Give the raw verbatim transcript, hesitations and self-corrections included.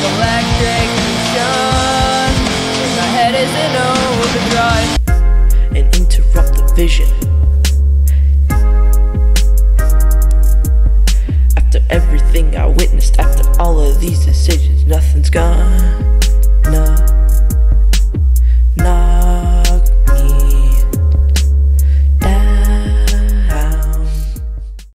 electrocution. My head is in overdrive. And interrupt the vision. After everything I witnessed, after all of these decisions, nothing's gonna